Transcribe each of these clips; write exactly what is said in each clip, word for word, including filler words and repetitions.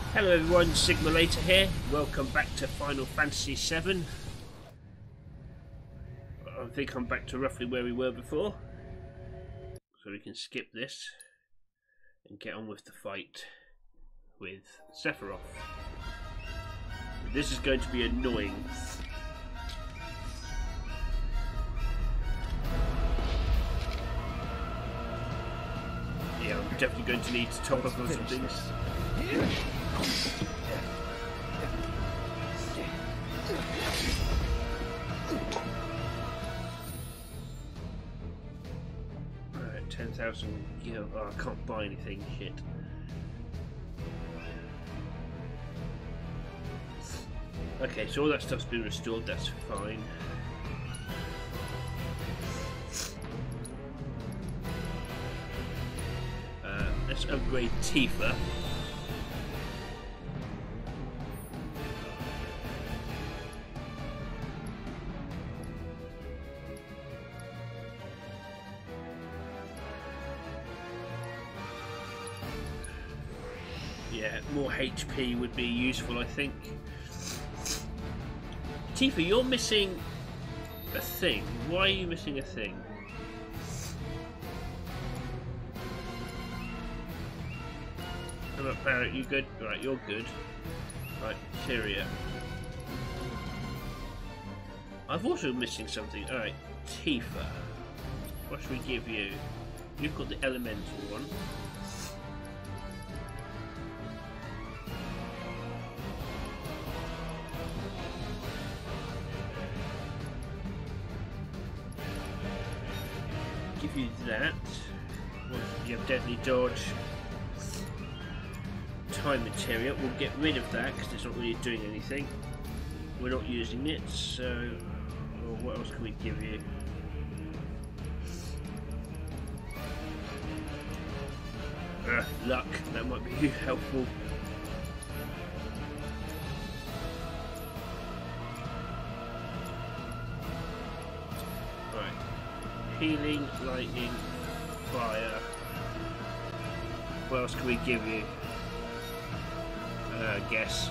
Hello everyone, Sigma Later here. Welcome back to Final Fantasy seven. I think I'm back to roughly where we were before. So we can skip this and get on with the fight with Sephiroth. This is going to be annoying. Yeah, I'm definitely going to need to top up on some things. Alright, ten thousand gil. Oh, I can't buy anything, shit. Okay, so all that stuff's been restored, that's fine. Uh, let's upgrade Tifa. Yeah, more H P would be useful, I think. Tifa, you're missing a thing. Why are you missing a thing? How about Barret? You good? Right, you're good. Right, Tyria. I'm also missing something. Alright, Tifa. What should we give you? You've got the elemental one. Give you that. Well, you have deadly dodge. Time material. We'll get rid of that because it's not really doing anything. We're not using it, so well, what else can we give you? Uh, luck. That might be helpful. Healing, lightning, fire. What else can we give you? Uh, guess.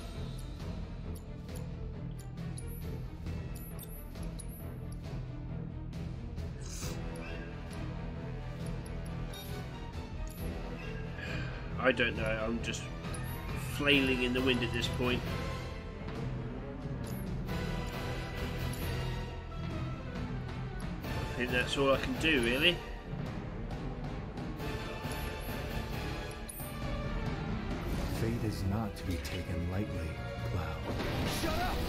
I don't know. I'm just flailing in the wind at this point. I think that's all I can do, really. Fate is not to be taken lightly, Cloud. Shut up!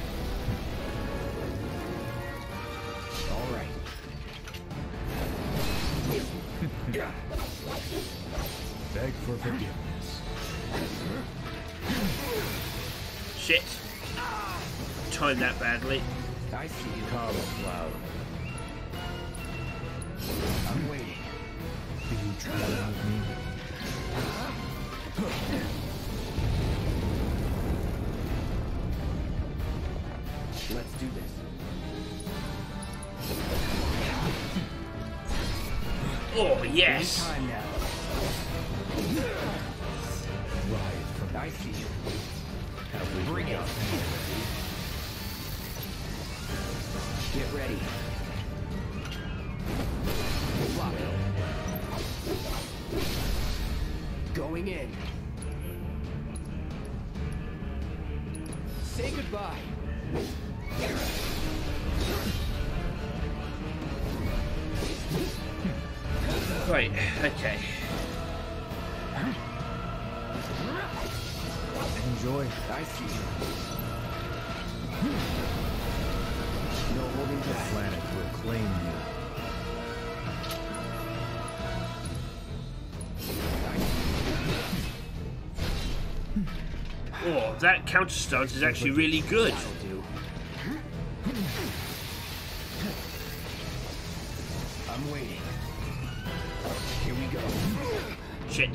All right. Beg for forgiveness. Shit. Timed that badly. I see you. Come, Cloud. I'm waiting. Do you travel with me? Let's do this. Oh, yes! Time now. Ride from I see you. Have we Bring it. forgotten? Get ready. Lock. Going in. Say goodbye. Right, okay. Enjoy. I see you. No holding The back. planet will claim you. Oh, that counter stance is actually really good. That'll do. I'm waiting. Here we go. Shit.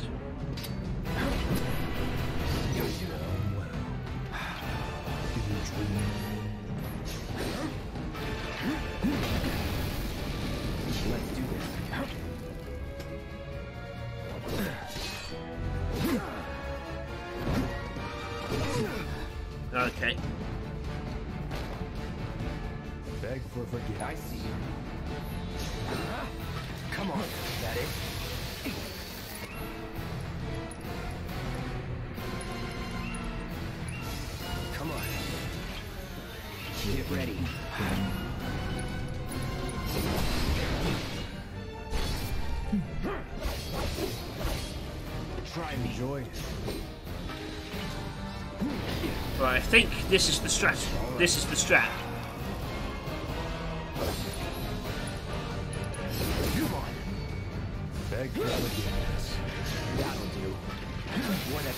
Do you dream? Let's do this. Okay. Beg for forgiveness. I see you. Come on, is that it? Come on. Get ready. Try me. Enjoyed it. Right, I think this is the strat. This is the strat. Come on. Beg for forgiveness. That'll do. Whatever.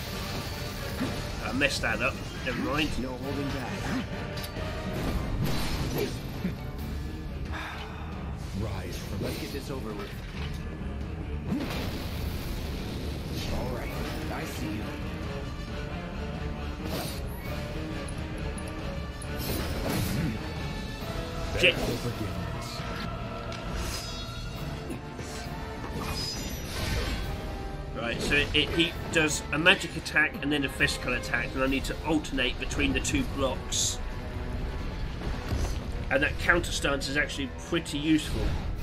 I messed that up. Never mind. No holding back. Rise from Let's get this over with. All right, I see you. Beg Shit. for forgiveness. Right, so it, it, he does a magic attack and then a physical attack, and I need to alternate between the two blocks. And that counter stance is actually pretty useful.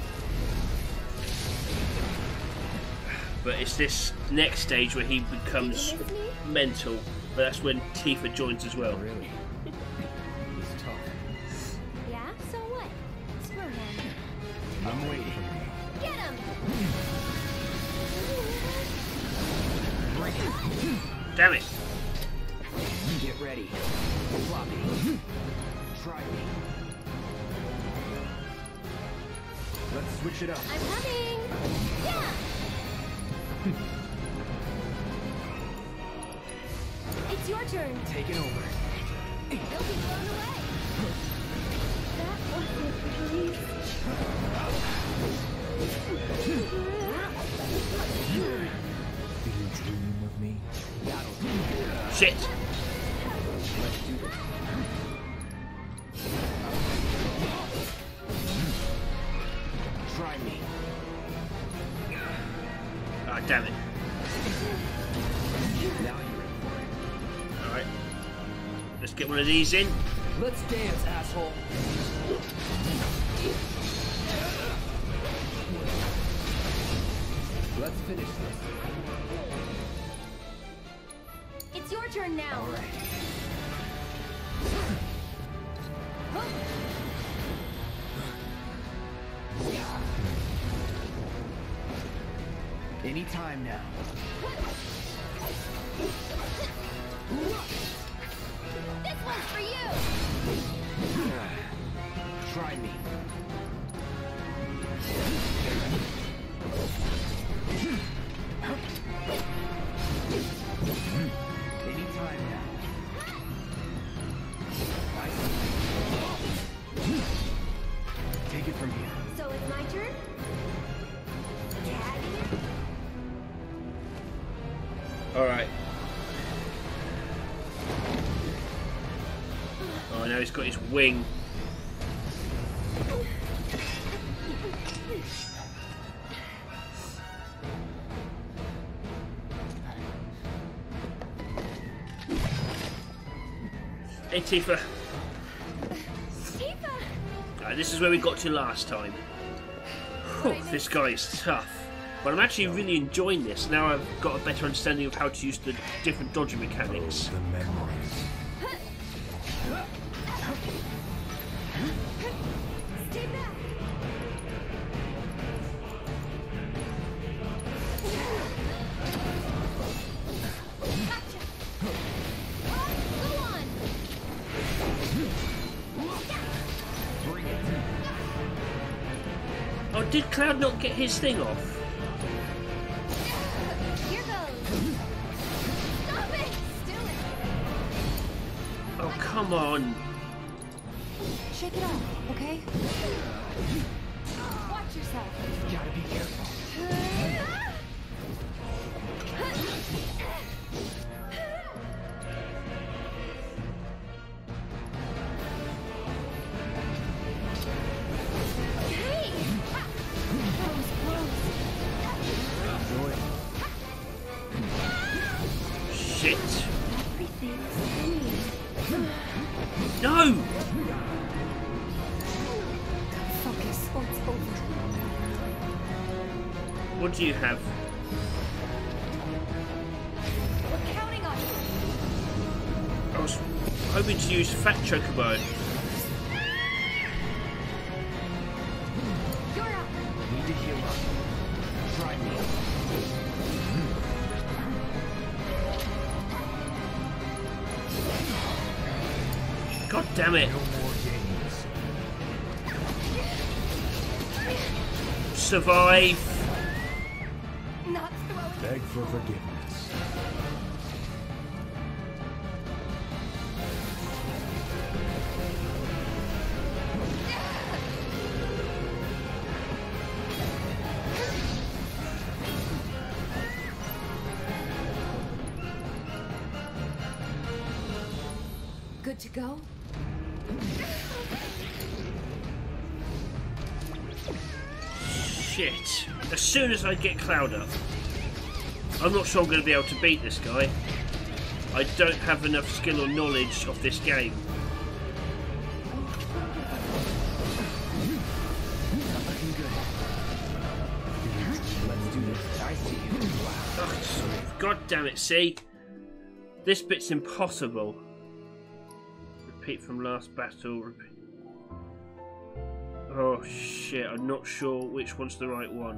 But it's this next stage where he becomes mental, but that's when Tifa joins as well. Really? It's tough. Yeah? So what? Screw him. I'm waiting. Get him! Bring it. Damn it! Get ready. Floppy. Try me. Let's switch it up. I'm coming! Yeah! It's your turn. Take it over. You'll be blown away. That wasn't easy. Do you dream of me? That'll do. Shit! Let's do this. Try me. Ah, damn it. Now you're in for it. Alright. Let's get one of these in. Let's dance, asshole. Let's finish this. It's your turn now. All right. Anytime now. This one's for you! Try me. Anytime now. Nice. Take it from here. So it's my turn? Tag it. Alright. Oh, now he's got his wing. Hey Tifa. Tifa! Right, this is where we got to last time. Whew, this guy is tough. But I'm actually really enjoying this. Now I've got a better understanding of how to use the different dodging mechanics. The memories. Stay back! Gotcha! Go on! Bring it. Oh, did Cloud not get his thing off? Here goes! Stop it! Still it! Oh, come on. Shake it off, okay? Watch yourself. Gotta be careful. Hey! That was close. Enjoy it. Shit. Everything's clean. No! Focus or it's over. What do you have? We're counting on you. I was hoping to use Fat Chocobo. You're up. Need to heal up. Try me. God damn it! No more games. Survive! Not throwing. Beg for forgiveness. Good to go? Shit. As soon as I get Cloud up, I'm not sure I'm going to be able to beat this guy. I don't have enough skill or knowledge of this game. Not looking good. Let's do this. I see you. Wow. Ugh, God damn it, see? This bit's impossible. Repeat from last battle. Repeat. Oh shit, I'm not sure which one's the right one.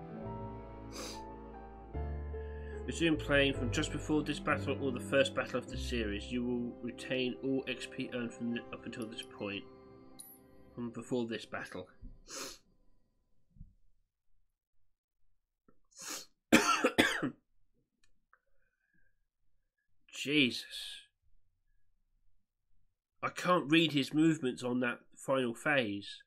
Resume playing from just before this battle or the first battle of the series. You will retain all X P earned from the, up until this point. From before this battle. Jesus. I can't read his movements on that final phase.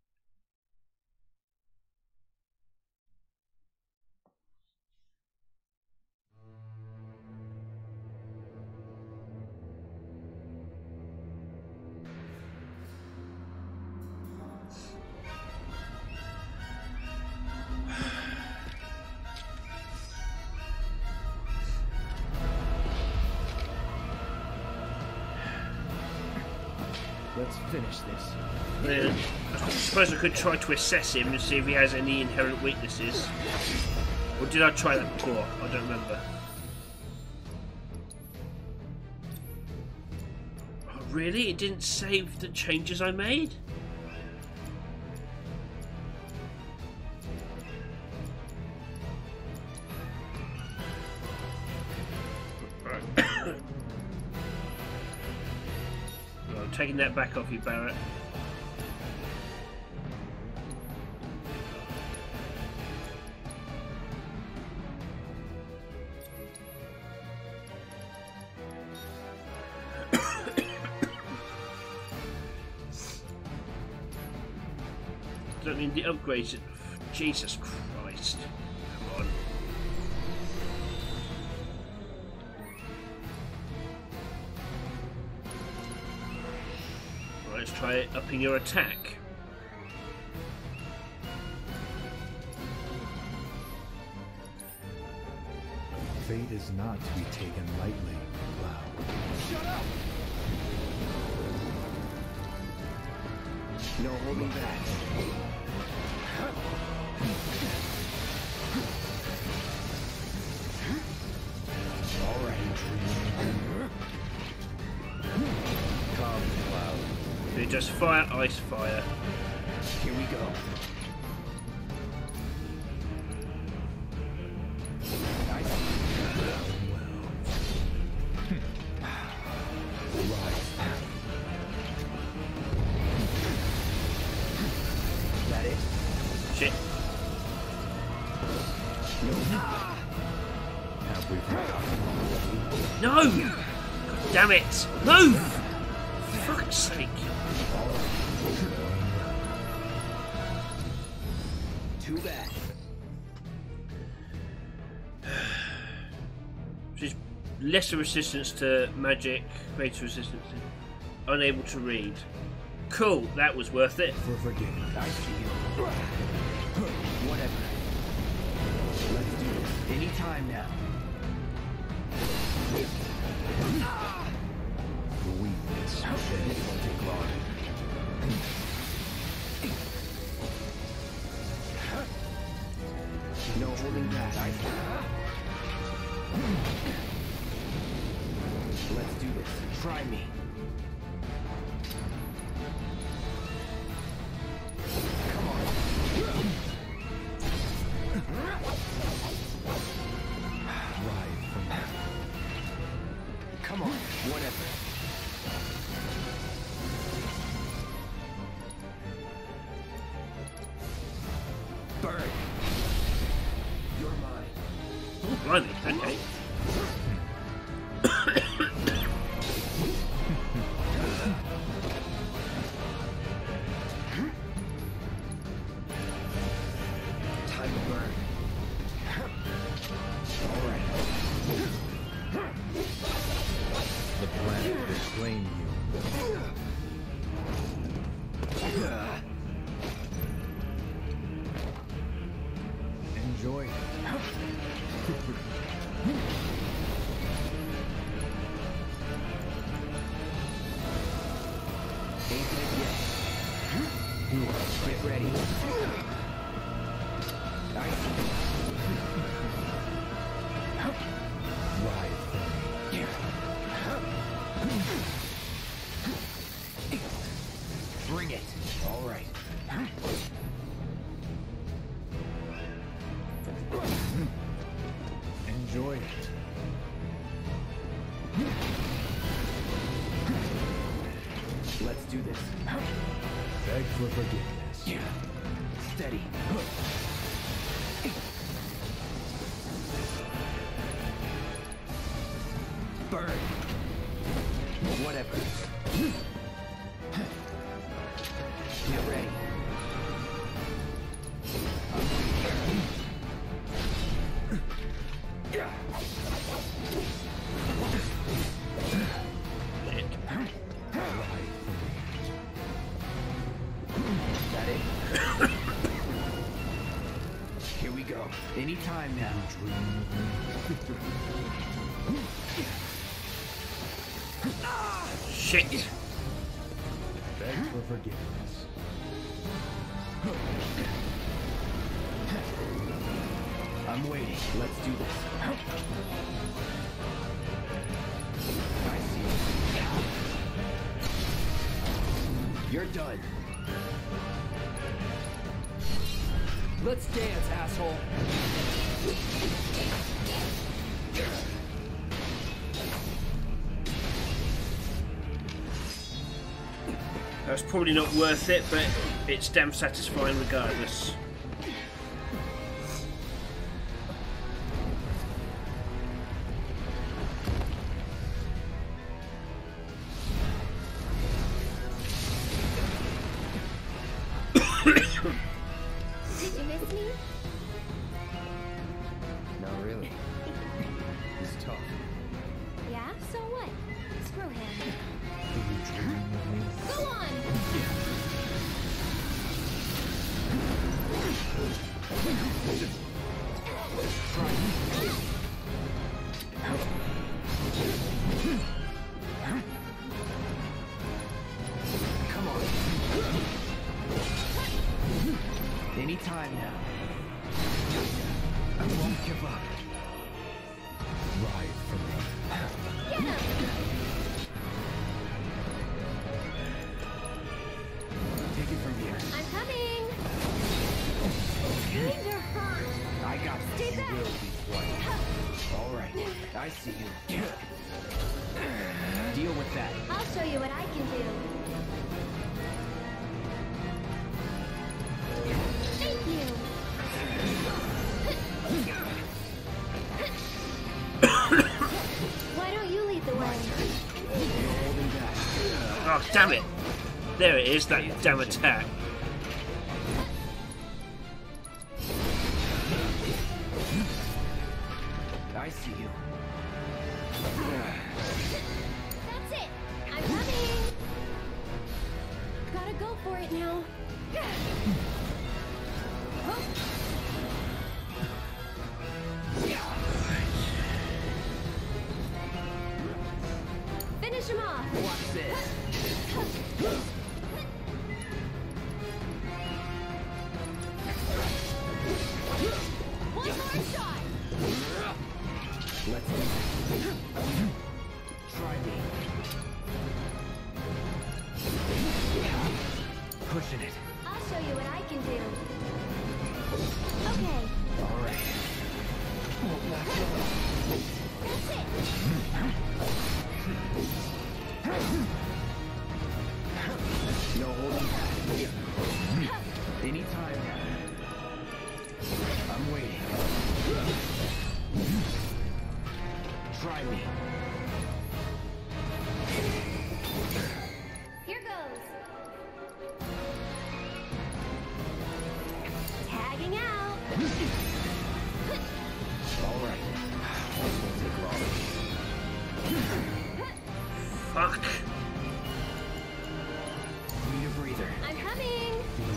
Let's finish this. Yeah, I suppose I could try to assess him and see if he has any inherent weaknesses. Or did I try that before? I don't remember. Oh, really? It didn't save the changes I made? I'm taking that back off you, Barrett. Don't need the upgrades. Jesus Christ. Come on. Right, let's try upping your attack. Fate is not to be taken lightly, Cloud. Shut up! No holding back. All right. Calm, Cloud. So just fire, ice, fire. Here we go. I see. Right. That it? Shit. Have we forgotten? No! God damn it! Move! For fuck's sake. Too bad. She's lesser resistance to magic, greater resistance to unable to read. Cool, that was worth it. For forgiveness. I see you. Whatever. Let's do this. Any time now. The weakness. Let's do this. Try me. Come on. Ride for me. Come on. Whatever. Burn. You're mine. Oh, blimey, okay. Time to burn. All right. The planet will claim you. Enjoy it. Ain't dead yet. Get ready. I see. Ride for me. Bring it. All right. Enjoy it. Let's do this. Beg for forgiveness. Steady. Burn. Whatever. Get ready. That it? Here we go. Anytime now. Dream of me. Shit. Beg for forgiveness. I'm waiting. Let's do this. I see you. You're done. Let's dance, asshole. That's probably not worth it, but it's damn satisfying regardless. Did you miss me? Not really. He's tough. Yeah, so what? Screw him. Do you dream of me? Go on! Come on. Anytime now. I won't give up. Ride for me. Get him! Take it from here. I'm coming! Kinda hurt. I got this. Stay You back. will be quiet. All right. I see you. Deal with that. I'll show you what I can do. Thank you! Why don't you lead the way? You're holding back. Oh, damn it! There it is, that damn attack. I see you. That's it! I'm coming! Gotta go for it now. Finish him off! Watch this. One more shot! Let's do this. Try me. Fuck. Need a breather. I'm coming.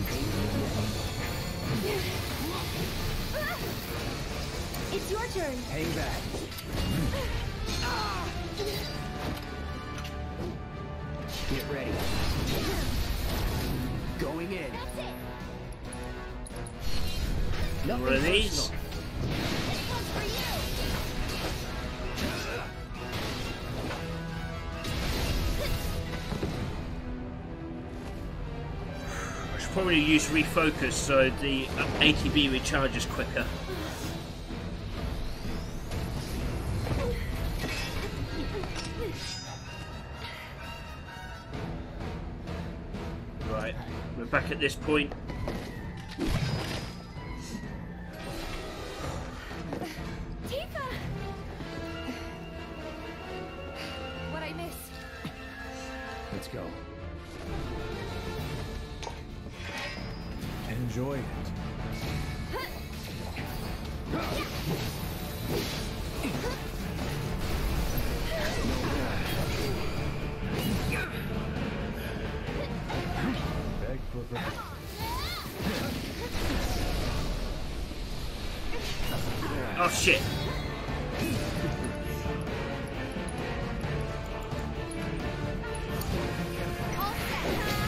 It's your turn. Hang back. Get ready. Going in. That's it. Nothing One of these. personal. This one's for you. I should probably use refocus so the A T B recharges quicker. Right, we're back at this point. Tifa! What I missed. Let's go. Enjoy it. Beg for permission. Oh shit! All set.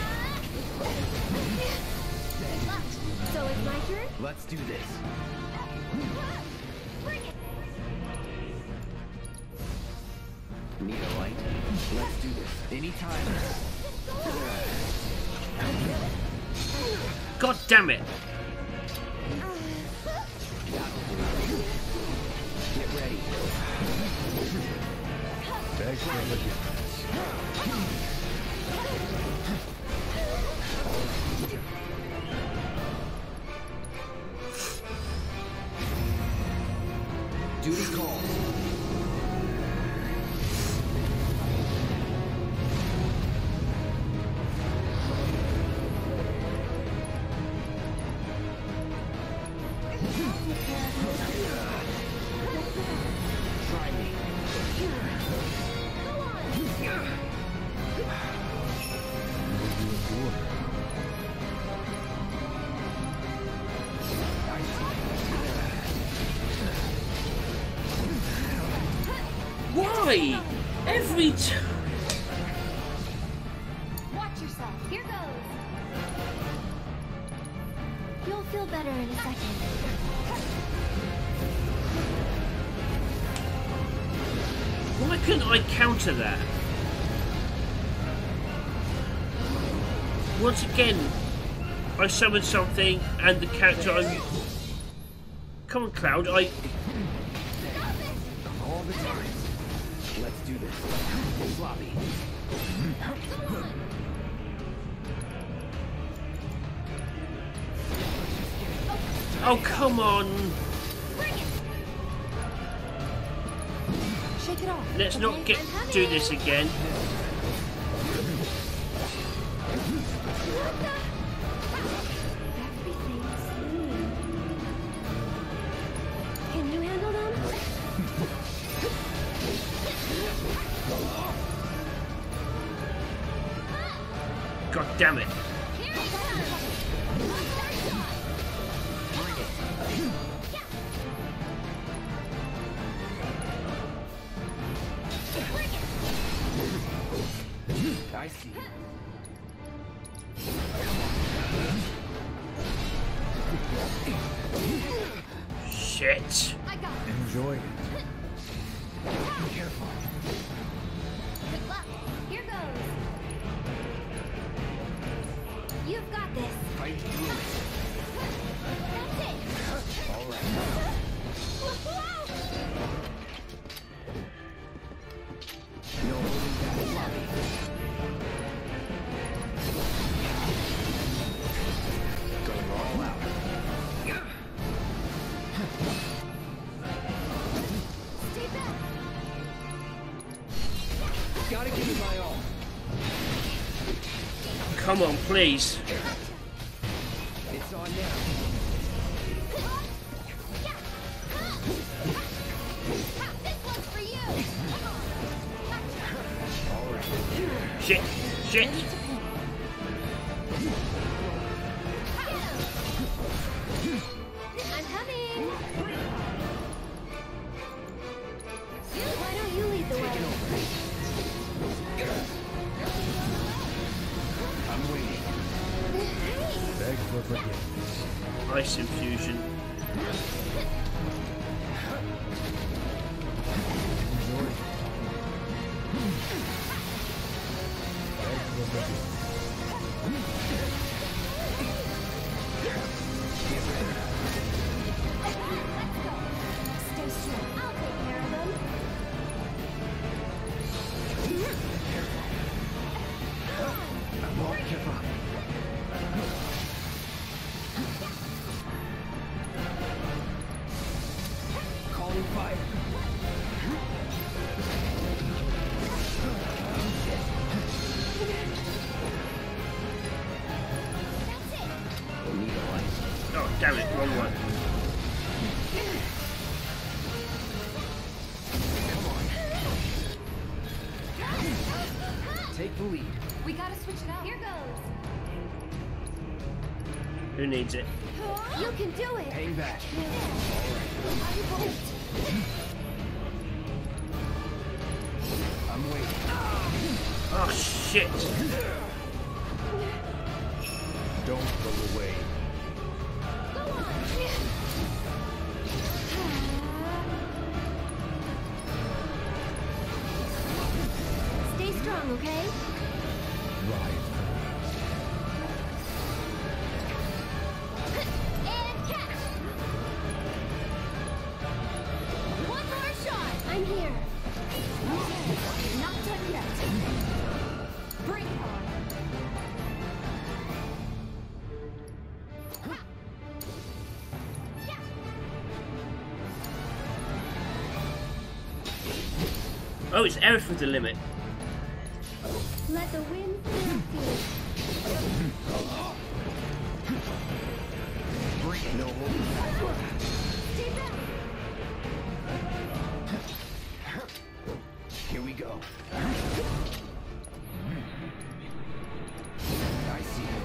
Good luck. So it's my turn? Let's do this. Bring it. Need a light? Let's do this. Anytime. God damn it! Get ready. Beg for permission. Duty calls. Try me. Why? Every time. Watch yourself. Here goes. You'll feel better in a second. Why couldn't I counter that? Once again, I summoned something and the character I'm... Come on, Cloud, I... All the time. Let's do this. Floppy. Oh, come on! Bring it. Shake it off. Let's not okay? get I'm coming. do this again. Everything's Can you handle them? God damn it. Here it comes. I see. Shit. I got it. Enjoy it. Be careful. Good luck. Here goes. You've got this. Fight through it. That's it. All right. No holding back. Floppy. Going all out. Stay back. Gotta give it my all. Come on, please. It's on now. This one's for you. All right. Shit! Shit! I'm coming. Why don't you lead the way? I'm waiting. Beg for forgiveness. Ice infusion. Enjoy. Beg for forgiveness. Stay strong. I'll take care of them. I'm all give up. Calling fire. Don't need a light. Oh, damn it, wrong one. Take the lead. We gotta switch it out. Here goes. Who needs it? You can do it. Hang back. I won't. I'm waiting. Oh, shit! Don't look away. Go on. Stay strong, okay? Right. And catch. One more shot. I'm here. Not done yet. Bring it on. Oh, it's Aerith with the limit. Let the wind fill you. Bring it. No holding back. Stay back. Here we go. I see it.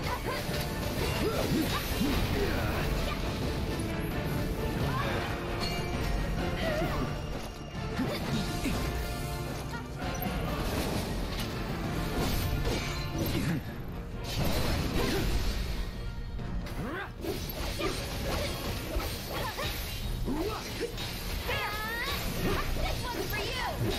This one's for you.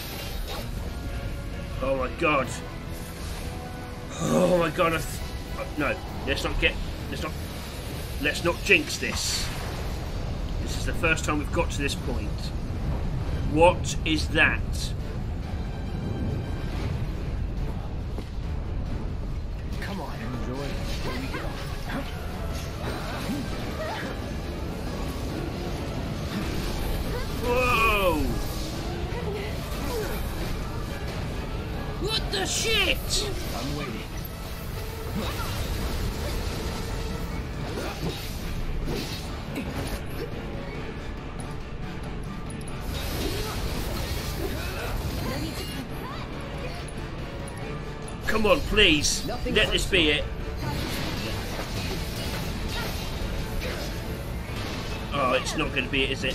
Oh my god. Oh my god. I th oh, no, let's not get. Let's not. Let's not jinx this. This is the first time we've got to this point. What is that? Come on. Enjoy. Here we go. Whoa! What the shit? I'm waiting. Come on, please. Nothing Let this be it. Oh, it's not going to be it, is it?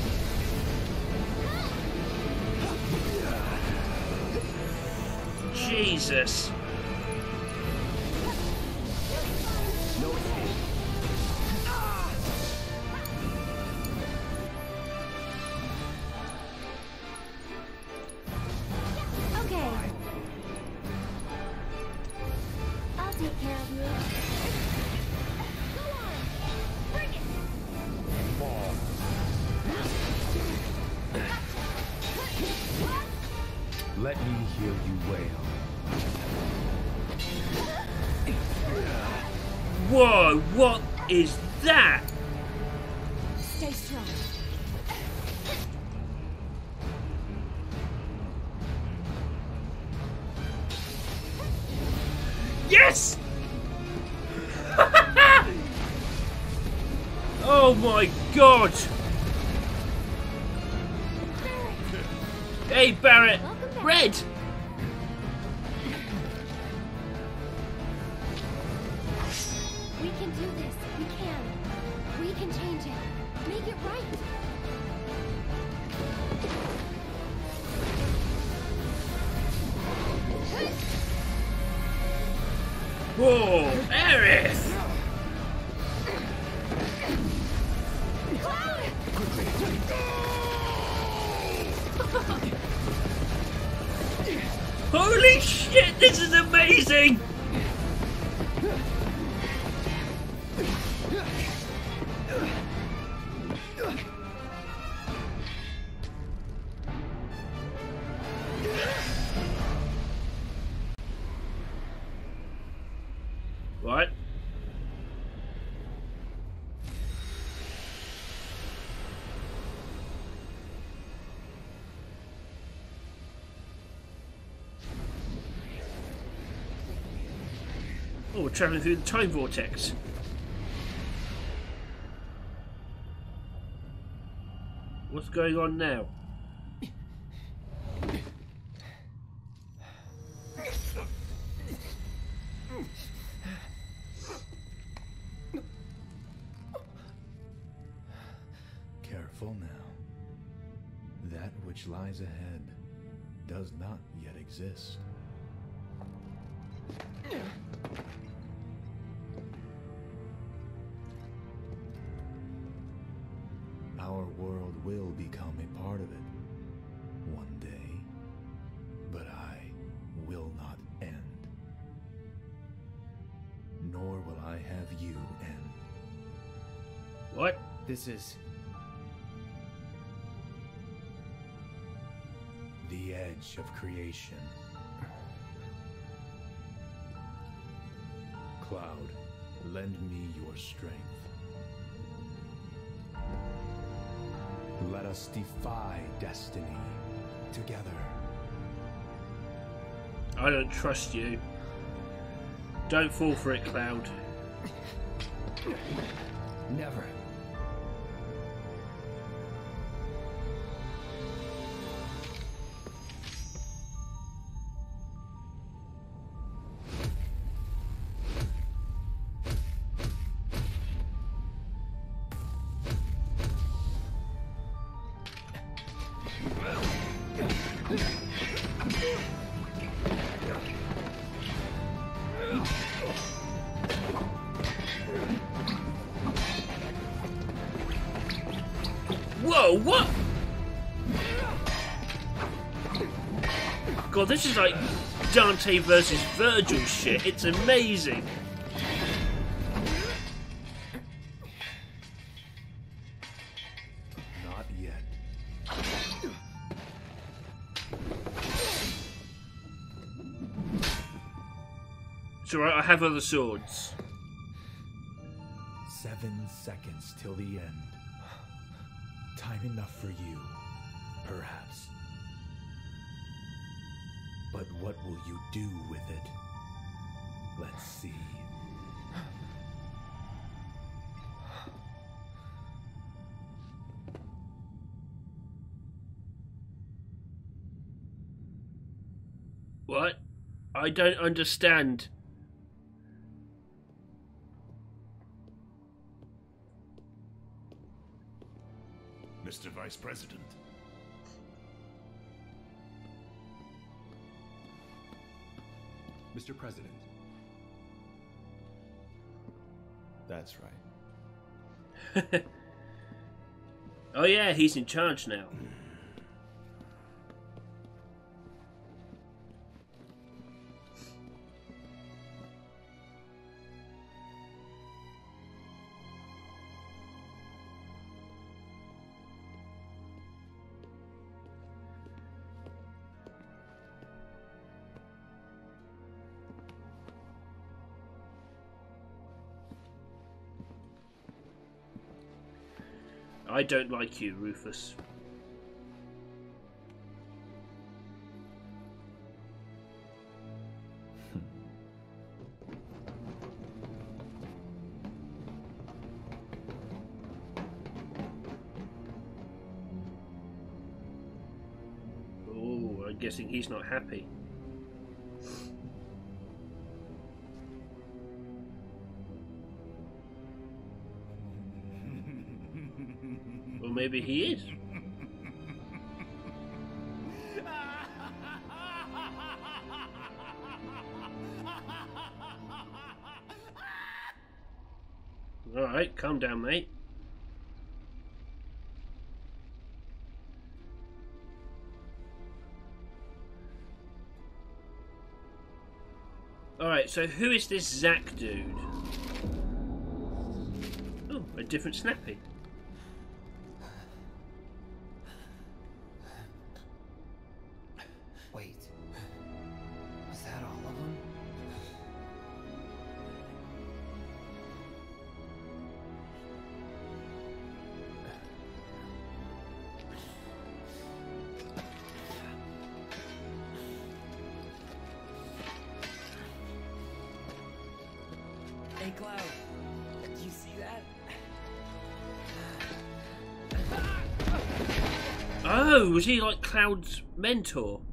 Jesus. No escape. Okay. I'll take care of you. Go on. Bring it. Let me hear you wail. Whoa, what is that? Stay strong. Yes! Oh my god! Hey Barret! Welcome back. Red! can change it. Make it right. Whoa, Aerith! Holy shit, this is amazing! Right. Oh, we're travelling through the time vortex. What's going on now? Careful now. That which lies ahead does not yet exist. Our world will become a part of it one day, but I will not end. Nor will I have you end. What? This is... The edge of creation. Cloud, lend me your strength. Let us defy destiny together. I don't trust you. Don't fall for it, Cloud. Never. Whoa, what? God, this is like Dante versus Virgil shit. It's amazing. Not yet. It's alright, I have other swords. Seven seconds till the end. Time enough for you, perhaps. But what will you do with it? Let's see. What? I don't understand. Mister Vice President. Mister President. That's right. Oh yeah, he's in charge now. I don't like you, Rufus. Oh, I'm guessing he's not happy. Or maybe he is. Alright, calm down, mate. Alright, so who is this Zack dude? Oh, a different Snappy. Wait. Was that all of them? Hey, Cloud. Did you see that? Oh, was he like Cloud's mentor?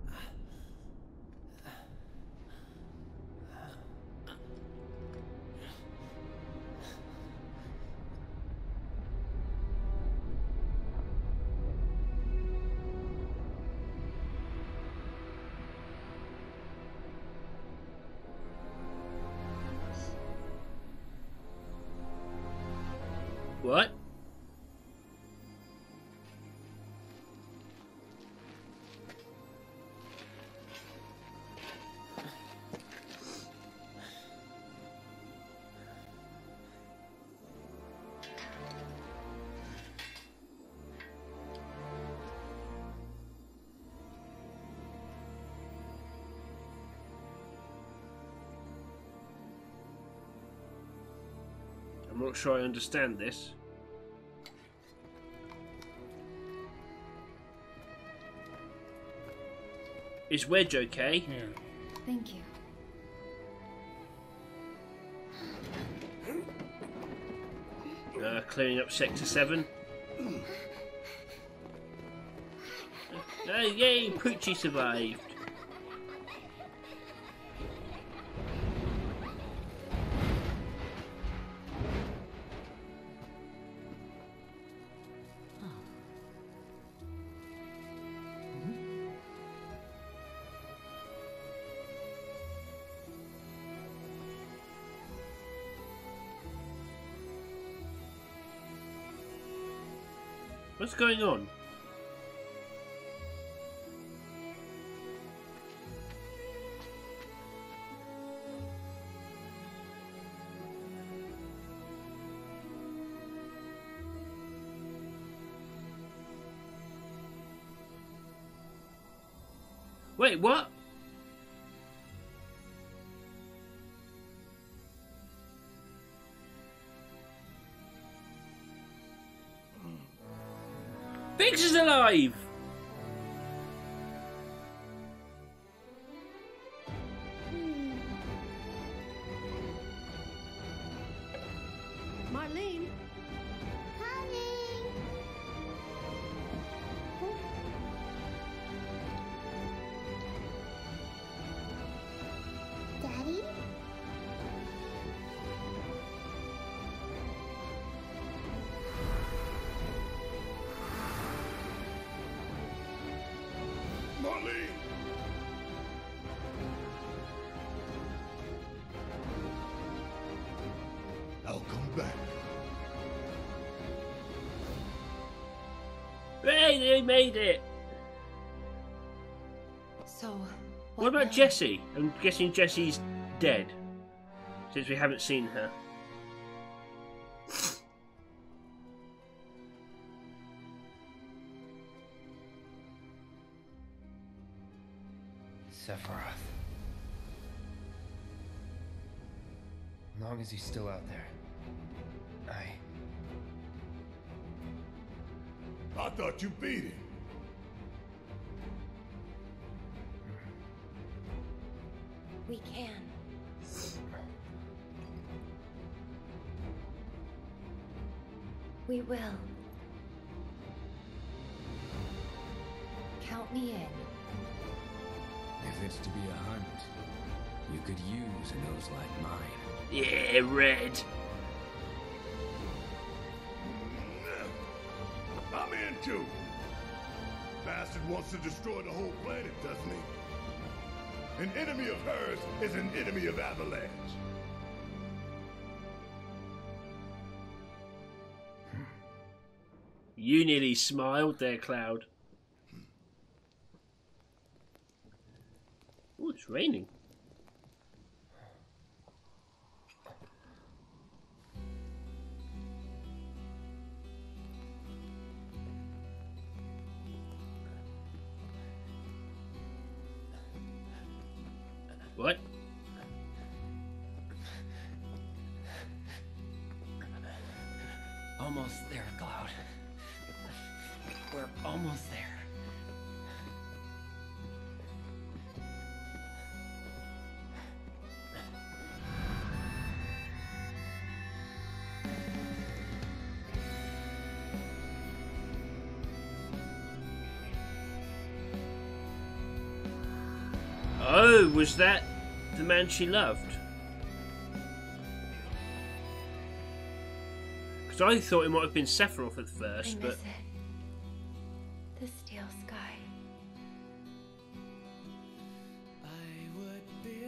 What? I'm not sure I understand this. Is Wedge okay? Here. Thank you. Uh, clearing up Sector seven. Oh, yay! Poochie survived. What's going on? Wait, what? Biggs is alive! Marlene? Coming! Daddy? Marlene! I'll come back. Hey, they made it! So, What about now? Jessie? I'm guessing Jessie's dead, since we haven't seen her. Sephiroth. As long as he's still out there, I... I thought you beat him. We can. We will. Count me in. If it's to be a hunt, you could use a nose like mine. Yeah, Red. too. Bastard wants to destroy the whole planet, doesn't he? An enemy of hers is an enemy of Avalanche. You nearly smiled there, Cloud. Oh, it's raining. What? Almost there, Cloud. We're almost there. Oh, was that the man she loved? Because I thought it might have been Sephiroth at first, I but miss it. The steel sky. I would be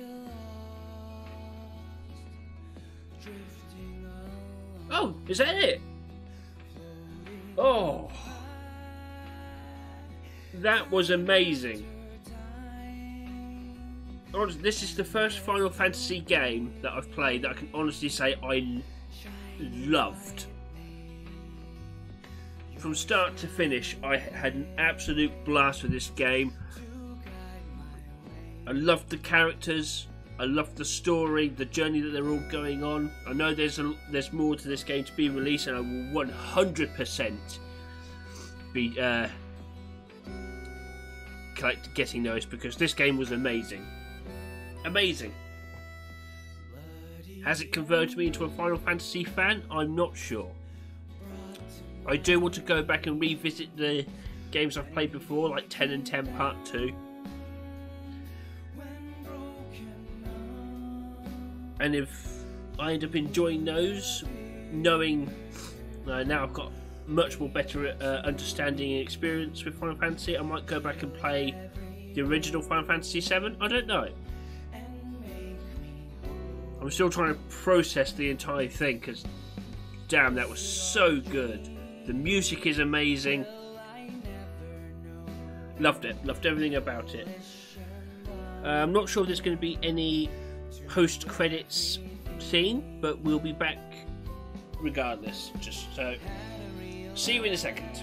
lost, drifting along. oh, is that it? Oh, that was amazing. Honestly, this is the first Final Fantasy game that I've played that I can honestly say I loved. From start to finish, I had an absolute blast with this game. I loved the characters, I loved the story, the journey that they're all going on. I know there's a, there's more to this game to be released, and I will one hundred percent be uh, collect, getting those, because this game was amazing. Amazing. Has it converted me into a Final Fantasy fan? I'm not sure. I do want to go back and revisit the games I've played before, like ten and ten Part two. And if I end up enjoying those, knowing uh, now I've got much more better uh, understanding and experience with Final Fantasy, I might go back and play the original Final Fantasy seven. I don't know. I'm still trying to process the entire thing, because damn, that was so good. The music is amazing. Loved it. Loved everything about it. Uh, I'm not sure if there's going to be any post-credits scene, but we'll be back regardless. Just so. See you in a second.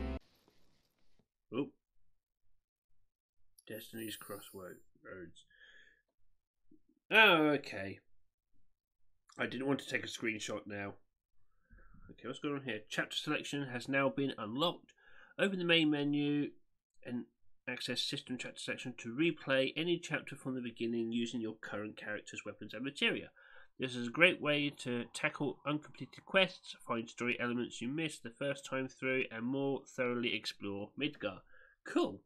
Oh. Destiny's Crossroads. Oh, okay. I didn't want to take a screenshot now. Okay, what's going on here? Chapter selection has now been unlocked. Open the main menu and access system chapter selection to replay any chapter from the beginning using your current character's weapons and materia. This is a great way to tackle uncompleted quests, find story elements you missed the first time through, and more thoroughly explore Midgar. Cool.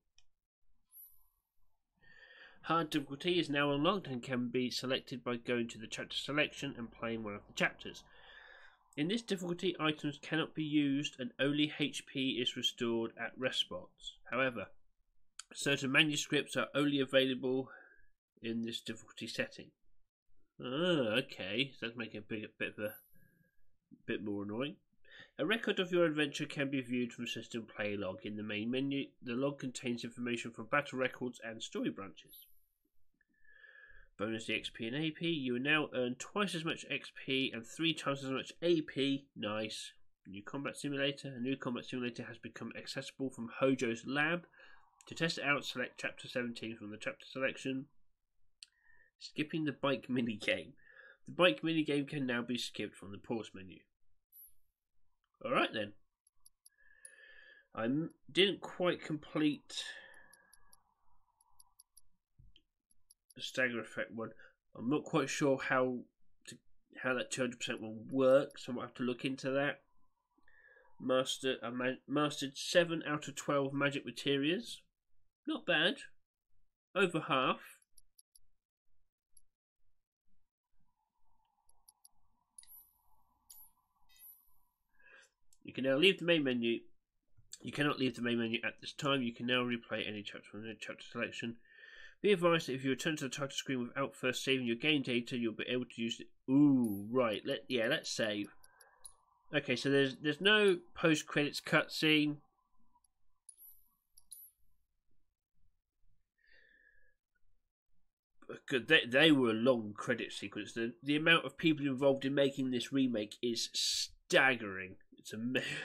Hard difficulty is now unlocked and can be selected by going to the chapter selection and playing one of the chapters. In this difficulty, items cannot be used and only H P is restored at rest spots. However, certain manuscripts are only available in this difficulty setting. Ah, okay, so that's making a big, bit of a bit more annoying. A record of your adventure can be viewed from System Play Log in the main menu. The log contains information from battle records and story branches. Bonus X P and A P. You will now earn twice as much X P and three times as much A P. Nice. New Combat Simulator. A new Combat Simulator has become accessible from Hojo's Lab. To test it out, select Chapter seventeen from the chapter selection. Skipping the bike minigame. The bike minigame can now be skipped from the pause menu. Alright then. I m- didn't quite complete the stagger effect one. I'm not quite sure how to how that two hundred percent will work, so I might have to look into that. Master, I ma- mastered seven out of twelve magic materials. Not bad. Over half. You can now leave the main menu You cannot leave the main menu at this time. You can now replay any chapter from the chapter selection. Be advised that if you return to the title screen without first saving your game data, you'll be able to use it. Ooh, right. Let yeah, let's save. Okay, so there's there's no post credits cutscene. Good, they they were a long credit sequence. The the amount of people involved in making this remake is staggering. It's amazing.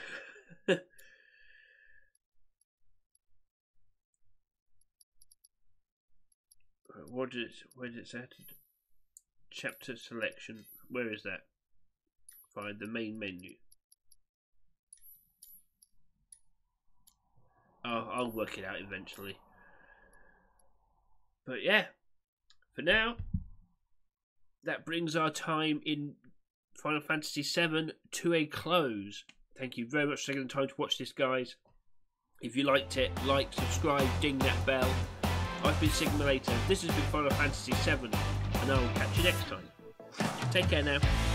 What is where is it at? Chapter selection. Where is that? Find the main menu. Oh, I'll work it out eventually. But yeah, for now, that brings our time in Final Fantasy seven to a close. Thank you very much for taking the time to watch this, guys. If you liked it, like, subscribe, ding that bell. I've been Sigma Later, this has been Final Fantasy seven, and I will catch you next time. Take care now.